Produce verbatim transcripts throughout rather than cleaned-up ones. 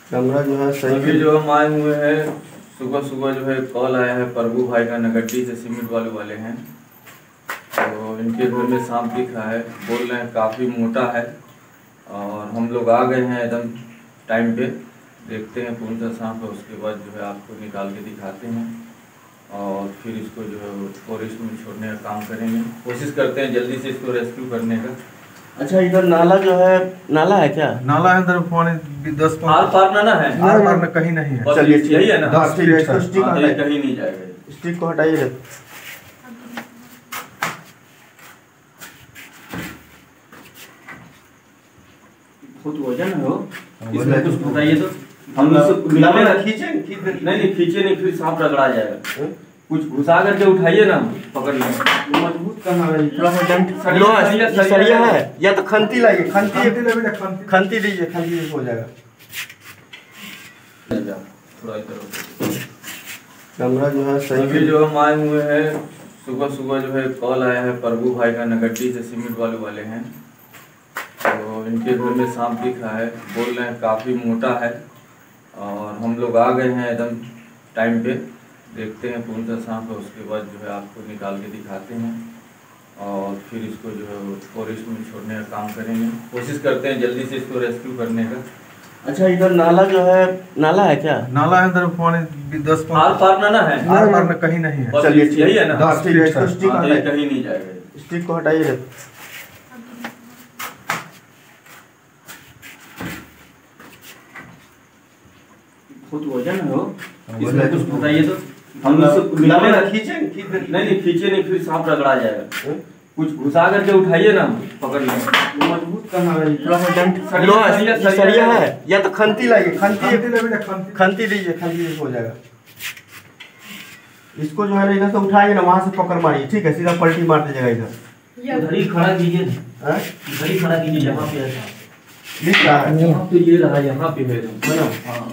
Camera जो है सही। अभी जो हम आए हुए हैं सुबह सुबह जो है कॉल आया है प्रभु भाई का नगट्टी से सीमेंट वाले वाले हैं, तो इनके घर में सांप दिखा है, बोल रहे हैं काफ़ी मोटा है। और हम लोग आ गए हैं एकदम टाइम पे, देखते हैं कौन सा सांप है, उसके बाद जो है आपको निकाल के दिखाते हैं और फिर इसको जो है फॉरेस्ट में छोड़ने का काम करेंगे। कोशिश करते हैं जल्दी से इसको रेस्क्यू करने का। अच्छा, इधर नाला जो है, नाला है क्या? नाला है इधर पानी दस आर पार ना ना है, आर पार में कहीं नहीं है। चलिए यही है ना, दस फीट है। इसको स्टिक हाँ, तो ये हटाइए, कहीं नहीं जाएगा। स्टिक को हटाइए। खुद वजन है हो, वजन इसमें है। कुछ बताइए तो हम इसको मिलाने ना ना। खींचे खींच नहीं नहीं खींचे नहीं, फिर सांप रगड़ा जाएगा। कुछ घुसा करके उठाइए ना, पकड़ लेंगे। मजबूत करना है, थोड़ा सा डंट सरिया- लोहा सरिया- ये सरिया है, या तो खंती लाइए, खंती खंती खंती दीजिए, खंती से हो जाएगा। थोड़ा इधर हो। कैमरा जो है सही। अभी जो हम आए हुए हैं सुबह सुबह जो है कॉल आया है प्रभु भाई का नगट्टी से सीमेंट वाले वाले हैं, तो इनके घर में सांप दिखा है, बोल रहे हैं काफ़ी मोटा है। और हम लोग आ गए हैं एकदम टाइम पे, देखते हैं कौन सा सांप है, उसके बाद जो है आपको निकाल के दिखाते हैं और फिर इसको जो है फॉरेस्ट में छोड़ने का काम करेंगे। कोशिश करते हैं जल्दी से इसको रेस्क्यू करने का। अच्छा, इधर नाला जो है, नाला है क्या? नाला है इधर पानी दस आर पार ना ना है, आर पार में कहीं नहीं है। चलिए यही है ना, दस फीट है। इसको स्टिक हाँ, तो ये हटाइए, कहीं नहीं जाएगा। स्टिक को हटाइए। खुद वजन है हो, वजन इसमें है। कुछ बताइए तो हम इसको मिलाने ना। खींचे खींच नहीं नहीं खींचे नहीं, फिर सांप रगड़ा जाएगा। कुछ घुसा करके उठाइए ना, पकड़ लेंगे। मजबूत करना है, थोड़ा सा डंट सरिया- लोहा सरिया- ये सरिया है, या तो खंती लाइए, खंती खंती खंती दीजिए, खंती से हो जाएगा। इसको जो है ना इधर से उठाइए ना, वहां से पकड़ मारिए, ठीक है? सीधा पलटी मार दीजिएगा इधर। उधर ही खड़ा कीजिए, हैं? उधर ही खड़ा कीजिए जहाँ पे है सांप। दिख रहा है? यहाँ तो ये रहा, यहाँ पे है है ना? हाँ।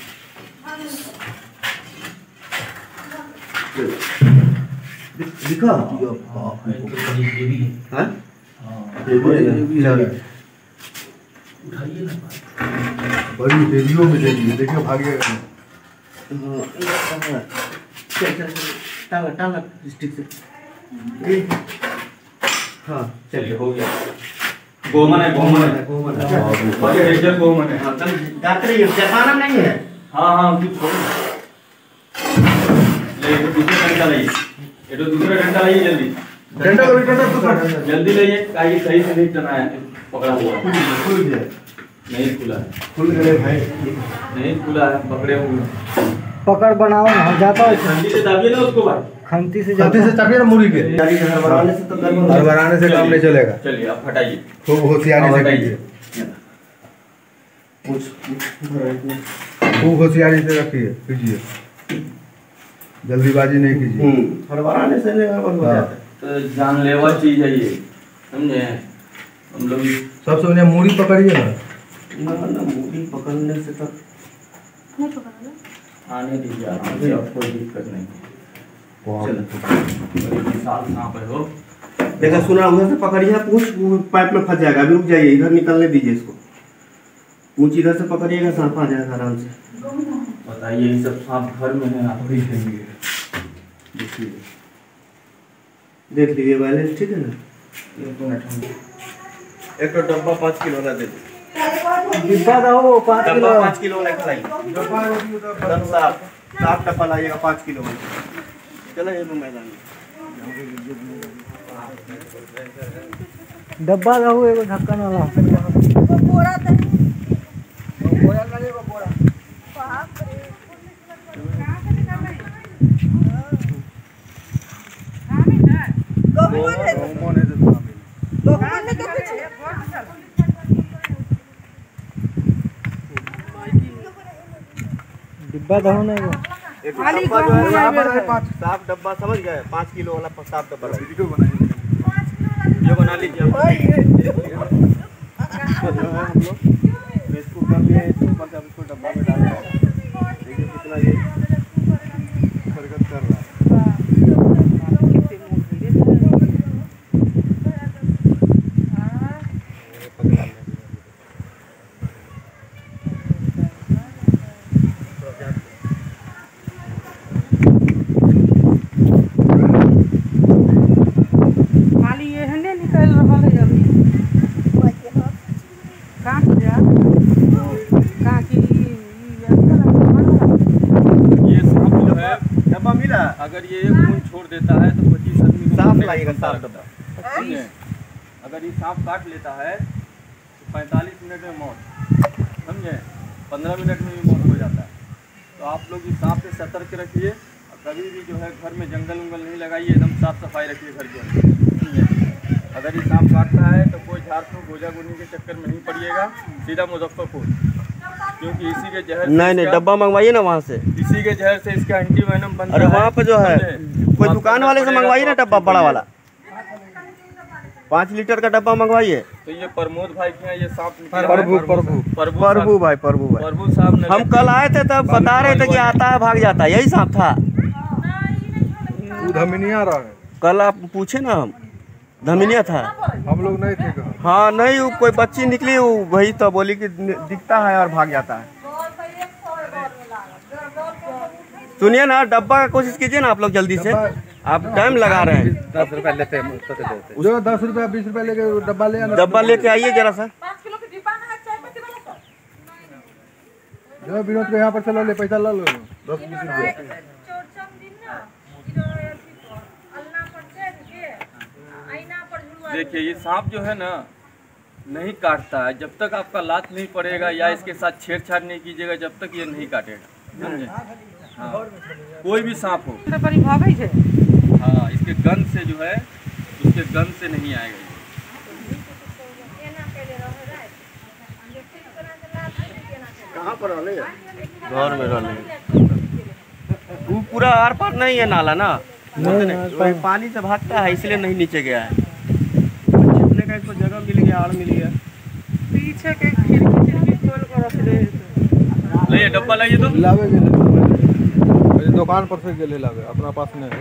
दिखा? हाँ, एक तो बड़ी देवी है। हाँ? हाँ, ये भी है ना? उठाइए ना। बड़ी देवियों में देवी है, देखिए भागिएगा। हाँ, चल चल चल, टांगा टांगा स्टिक से। ये- हाँ चलिए हो गया। गोमन है, गोमन है, गोमन है। हाँ, बड़े डेंजर गोमन है। हाँ, चल जाते रहिए, जपाना नहीं है। हाँ हाँ कुछ छोड़ ले, ये दूसरा डंडा लाइए, ये तो दूसरा डंडा लाइए जल्दी डंडा कभी डंडा तो जल्दी लाइए, ताकि सही से नहीं टनाया पकड़ा हुआ है। खुल गया, नहीं खुला है, खुल गए भाई। नहीं खुला है, पकड़े हुए। पकड़ बनाओ ना, हो जाता है ठंडी से दाबिए ना उसको भाई। खंती से खंती जाता से चाबिए ना मुर्गी के। गाड़ी के हड़बड़ाने से तो गड़बड़। हड़बड़ाने से काम नहीं चलेगा। चलिए आप हटाइए, खूब होशियारी हाँ, से हटाइए। कीजिए, कुछ खूब होशियारी से रखिए, कीजिए, जल्दीबाजी नहीं कीजिए। हम्म हड़बड़ाने से नहीं गड़बड़ हो हाँ। जाता है। तो जानलेवा चीज है ये, समझे? हम लोग सबसे पहले मूड़ी पकड़िए ना। ना ना, मूली पकड़ने से तो आने दीजिए, आराम से, अब कोई दिक्कत नहीं। चलो बड़ी विशाल सांप है हो। देखा सुना, उधर से पकड़िए, पूछ पाइप में फंस जाएगा। अभी रुक जाइए, इधर निकलने दीजिए इसको। पूछ इधर से पकड़िएगा, सांप आ जाएगा आराम से। बताइए ये सब सांप घर में है, आप बड़ी देवी है। देखिए, देख लीजिए बैलेंस, ठीक है ना? एक मिनट हम एक तो डब्बा पाँच किलो वाला दे दो। डिब्बा दो पाँच डब्बा किलो। पाँच किलो वाला खिलाइए। एकदम साफ साफ डब्बा लाइएगा पाँच किलो में। चलो ये मैदान में। डब्बा दो एगो ढक्कन वाला। डिब्बा दो ना एगो। एक डब्बा जो है यहाँ पर है, साफ डब्बा, समझ गए? पाँच किलो वाला साफ डब्बा लाइए। ये बना लीजिए आप। इसको जो है हम लोग फेसबुक कर लिए, इसको बस अब इसको डब्बा में डाल देंगे। देखिए कितना ये हरकत कर रहा है। निकल रहा है अभी काट जा कहाँ की ये सांप जो है डब्बा मिला अगर ये एक खून छोड़ देता है तो पच्चीस आदमी को सांप मरने का लाएगा, खतरा सांप रहता है। समझे? अगर ये सांप काट लेता है तो पैंतालीस मिनट में मौत, समझे, पंद्रह मिनट में भी मौत हो जाता है। तो आप लोग इस सांप से सतर्क रखिए और कभी भी जो है घर में जंगल उंगल नहीं लगाइए, एकदम साफ सफाई रखिए घर के अंदर। समझे? अगर ये सांप काटता है तो कोई झाड़ फूक गोजा गोनी के चक्कर में नहीं पड़िएगा, सीधा मुजफ्फरपुर, क्योंकि इसी के जहर से नहीं नहीं इसका- डब्बा मंगवाइए ना वहाँ से। इसी के जहर से इसका एंटी वेनम बनता अरे है। वहाँ पे जो है समझे? कोई वहाँ दुकान पे वाले से पड़ेगा मंगवाइए ना तो डब्बा आप बड़ा ठीक वाला, पाँच लीटर का डब्बा मंगवाइए। तो ये प्रमोद भाई के यहाँ ये सांप निकला है। प्रभु प्रभु प्रभु प्रभु भाई प्रभु भाई प्रभु साहब ने हम कल आए थे तब बता रहे थे कि आता है भाग जाता है, यही सांप था। वो धमिनिया रहा है, कल आप पूछे ना, हम धमिनिया था। हम लोग नहीं थे कहाँ। हाँ नहीं वो कोई बच्ची निकली, वो वही तो बोली कि दिखता है और भाग जाता है। सुनिए ना डब्बा का कोशिश कीजिए ना आप लोग जल्दी से, आप टाइम लगा रहे हैं। दस रुपया लेते हैं जो दस रुपया बीस रुपया लेके डब्बा ले आना। डब्बा लेके आइए जरा सा। जो विनोद को यहाँ पर चलो ले पैसा ला लो दस बीस रुपया। देखिए ये सांप जो है ना नहीं काटता है, जब तक आपका लात नहीं पड़ेगा या इसके साथ छेड़छाड़ नहीं कीजिएगा जब तक ये नहीं काटेगा। समझे? हाँ, कोई भी सांप हो, हाँ इसके गंध से जो है, उसके गंध से नहीं आएगा ये। कहाँ पर रहले? घर में रहले। वो पूरा आर पार नहीं है नाला ना, वही पानी से भागता है इसलिए नहीं नीचे गया है। छिपने का इसको जगह मिल गया, आड़ मिल गया। पीछे के खिड़की खिड़की खोल कर रख दे। लाइए डब्बा लाइए तो। लावे गेले दुकान पर से गेले लावे, अपना पास में है।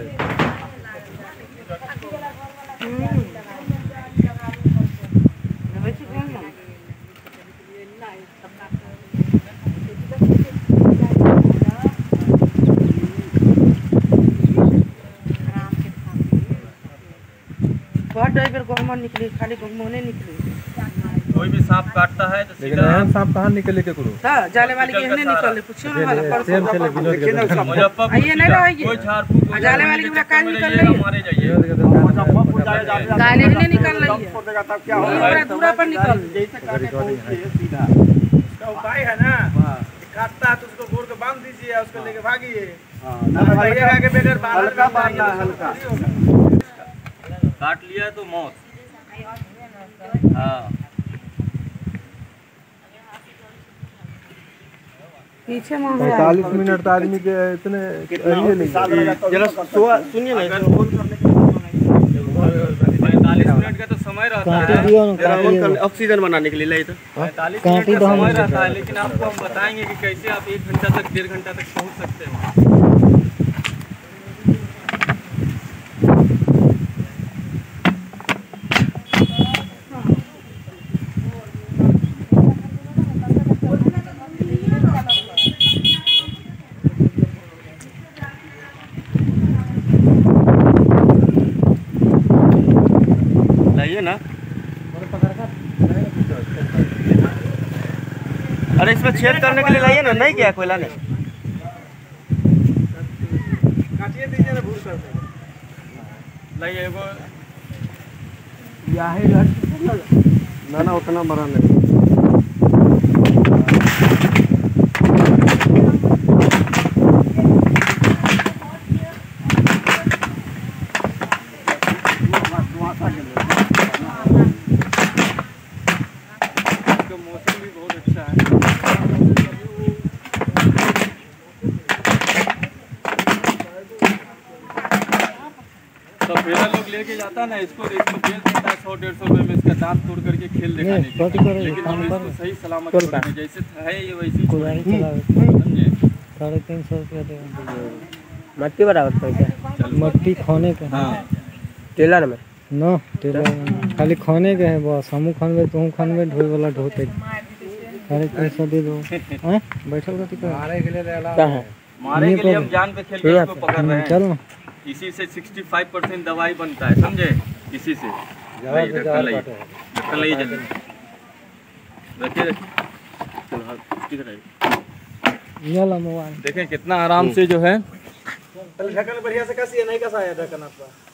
बहुत ड्राइवर गहमन निकली, खाली गहमने निकली। कोई भी सांप काटता है तो लेकिन सीधा एहन सांप कहाँ निकले के करो। हाँ जाले वाली के नहीं निकले, पूछियो ना वाला पर सेम से ले विनोद के दुकान। मुजफ्फरपुर आइए नहीं सीधा। रहिए। कोई झाड़ फूक आ जाले वाली के काहे निकल रही है? मारे जाइए। विनोद के दुकान। गाले ही नहीं निकल रही है, पूरा दूरा पर निकल। उसका उपाय है ना, काटता है तो उसको गोड़ को बांध दीजिए, उसको लेके भागिए। के बगैर हल्का बांधना है, हल्का। काट लिया तो मौत। हाँ पीछे मांग पैंतालीस मिनट तो आदमी के इतने अहिए नहीं। जरा सुआ- सुनिए ना, अगर पैंतालीस मिनट का तो समय रहता है, जरा फोन करने ऑक्सीजन बनाने के लिए ले तो। पैंतालीस मिनट का समय रहता है, लेकिन आपको हम बताएंगे कि कैसे आप एक घंटा तक डेढ़ घंटा तक पहुंच सकते हैं वहाँ। लाइए ना। अरे इसमें छेद करने के लिए लाइए ना, नहीं गया कोयला ने। काटिए दीजिए ना, भूल कर लाइए एगो ना ना उतना बड़ा नहीं। मौसम भी बहुत अच्छा है। तो फेरा लोग लेके जाता है ना इसको, इसको बेच देता है सौ डेढ़ सौ रुपये में, इसका दांत तोड़ करके खेल दिखाने के लिए। लेकिन हम इसको सही सलामत छोड़ेंगे, जैसे है ये वैसे ही छोड़ेंगे। समझे? साढ़े तीन सौ रुपया देगा। मट्टी बराबर पैसा, मट्टी खाने के। हाँ टेलर में न टेलर में खाली खाने के है बस। हमू खानबे तुम खानबे, ढोए वाला ढोते। साढ़े तीन सौ दे दो। हैं बैठल रहती मारे के लिए ले ला। क्या है? मारे के लिए हम जान पे खेल के इसको पकड़ रहे हैं। चल ना। इसी से पैंसठ परसेंट दवाई बनता है, समझे? इसी से जहर पे जहर काटे है। ढक्कन लाइए जल्दी। रखिए रखिए। चलो हाँ ठीक है। ये ला मोबाइल। देखें कितना आराम से जो है ढक्कन बढ़िया से कसिए, नहीं कसा है ढक्कन आपका।